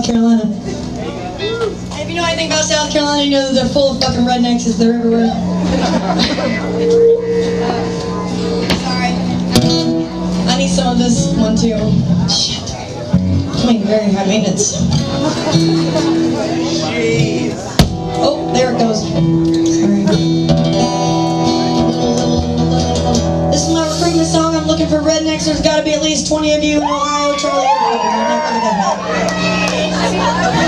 South Carolina. And if you know anything about South Carolina, you know that they're full of fucking rednecks as they're everywhere. Sorry. I need some of this one too. Shit. I mean, very high maintenance. Oh, there it goes. Sorry. This is my recruitment song. I'm looking for rednecks. There's got to be at least 20 of you in Ohio, Charlie.